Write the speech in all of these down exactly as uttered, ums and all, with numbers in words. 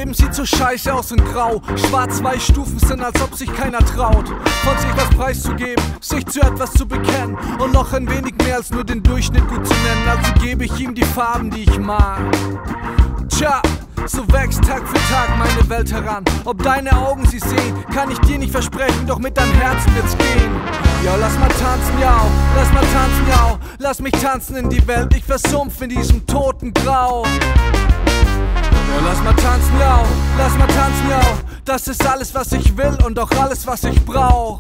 Leben sieht so scheiße aus und grau. Schwarz, zwei Stufen sind, als ob sich keiner traut, von sich was preiszugeben, sich zu etwas zu bekennen und noch ein wenig mehr als nur den Durchschnitt gut zu nennen. Also gebe ich ihm die Farben, die ich mag. Tja, so wächst Tag für Tag meine Welt heran. Ob deine Augen sie sehen, kann ich dir nicht versprechen, doch mit deinem Herzen wird's gehen. Ja, lass mal tanzen, ja, lass mal tanzen, ja. Lass mich tanzen in die Welt, ich versumpf in diesem toten Grau. Ja, lass mal tanzen, ja, lass mal tanzen, ja. Das ist alles, was ich will und auch alles, was ich brauch.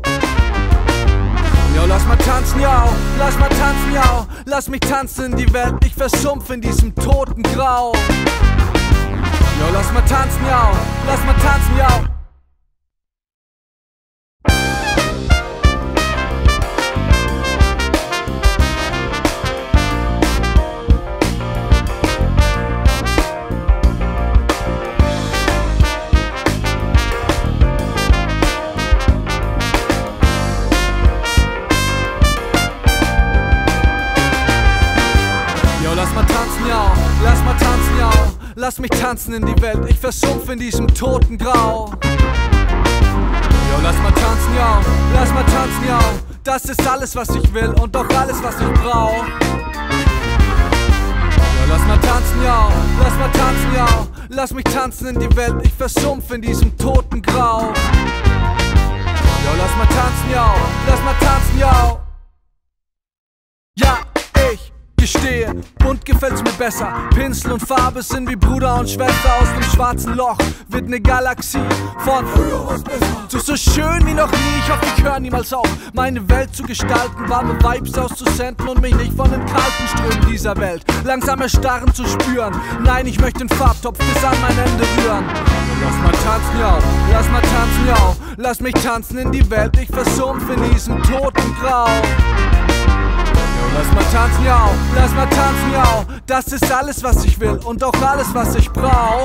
Ja, lass mal tanzen, ja, lass mal tanzen, ja. Lass mich tanzen in die Welt, ich versumpf in diesem toten Grau. Ja, lass mal tanzen, ja, lass mal tanzen, ja. Lass mal tanzen, ja, lass mal tanzen, ja. Lass mich tanzen in die Welt, ich versumpf in diesem toten Grau. Ja, lass mal tanzen, ja, lass mal tanzen, ja. Das ist alles, was ich will und auch alles, was ich brauch. Ja, lass mal tanzen, ja, lass mal tanzen, ja. Lass mich tanzen in die Welt, ich versumpf in diesem toten Grau. Ja, lass mal tanzen, ja, lass mal tanzen, ja. Ja, ich gestehe, bunt gefällt's mir besser. Pinsel und Farbe sind wie Bruder und Schwester. Aus dem schwarzen Loch wird ne Galaxie von früher was besser. So, so schön wie noch nie, ich hoffe, ich hör niemals auf, meine Welt zu gestalten, warme Vibes auszusenden und mich nicht von den kalten Strömen dieser Welt langsam erstarren zu spüren. Nein, ich möchte den Farbtopf bis an mein Ende rühren. Lass mal tanzen, ja, lass mal tanzen, ja. Lass mich tanzen in die Welt, ich versumpf in diesem toten Grau. Lass mal tanzen, ja, lass mal tanzen, ja. Das ist alles, was ich will und auch alles, was ich brauch.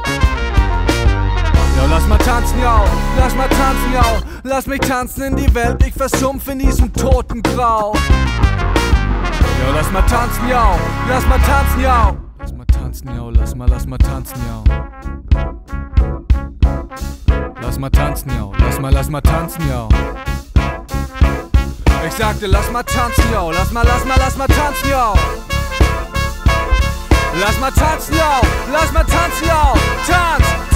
Ja, lass mal tanzen, ja, lass mal tanzen, ja. Lass mich tanzen in die Welt, ich versumpf in diesem toten Grau. Ja, lass mal tanzen, ja, lass mal tanzen, ja. Lass mal tanzen, ja, lass mal, lass mal tanzen, ja. Lass mal tanzen, ja, lass mal, lass mal tanzen, ja. Ich sagte, lass mal tanzen, yo, lass mal, lass mal, lass mal tanzen, yo. Lass mal tanzen, yo, lass mal tanzen, yo. Tanz,